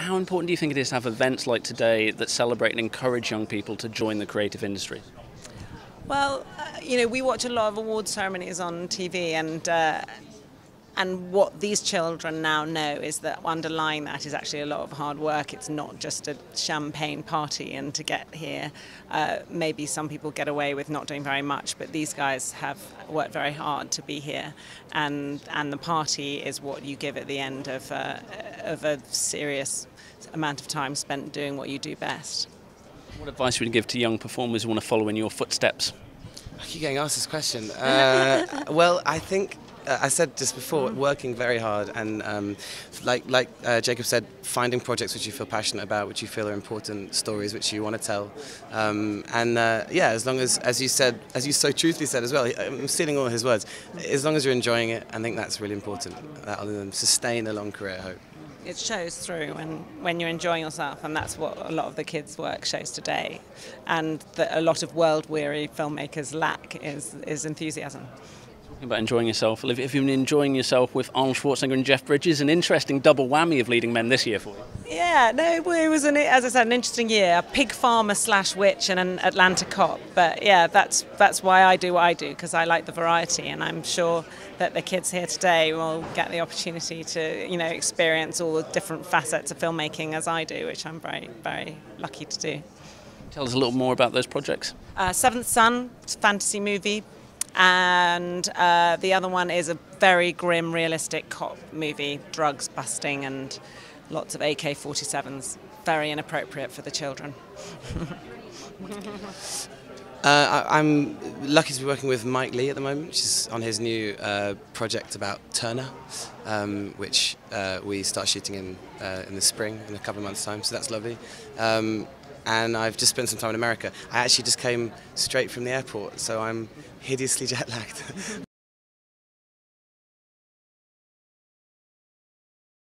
How important do you think it is to have events like today that celebrate and encourage young people to join the creative industry? Well, we watch a lot of award ceremonies on TV, and what these children now know is that underlying that is actually a lot of hard work. It's not just a champagne party, and to get here, maybe some people get away with not doing very much, but these guys have worked very hard to be here, and the party is what you give at the end of a serious amount of time spent doing what you do best. What advice would you give to young performers who want to follow in your footsteps? I keep getting asked this question. Well, I think I said just before, working very hard, and like Jacob said, finding projects which you feel passionate about, which you feel are important, stories which you want to tell, yeah, as long as you said, as you so truthfully said as well, I'm stealing all his words. As long as you're enjoying it, I think that's really important. That'll sustain a long career, I hope. It shows through when you're enjoying yourself, and that's what a lot of the kids' work shows today, and that a lot of world-weary filmmakers lack is enthusiasm. Talking about enjoying yourself, have you been enjoying yourself with Arnold Schwarzenegger and Jeff Bridges? An interesting double whammy of leading men this year for you. Yeah, no, it was, as I said, an interesting year. A pig farmer / witch and an Atlanta cop. But yeah, that's why I do what I do, because I like the variety, and I'm sure that the kids here today will get the opportunity to, experience all the different facets of filmmaking as I do, which I'm very, very lucky to do. Tell us a little more about those projects. Seventh Son, it's a fantasy movie. And the other one is a very grim, realistic cop movie, drugs busting and lots of AK-47s. Very inappropriate for the children. I'm lucky to be working with Mike Leigh at the moment, which is on his new project about Turner, which we start shooting in the spring, in a couple of months' time, so that's lovely. And I've just spent some time in America. I actually just came straight from the airport, so I'm hideously jet-lagged.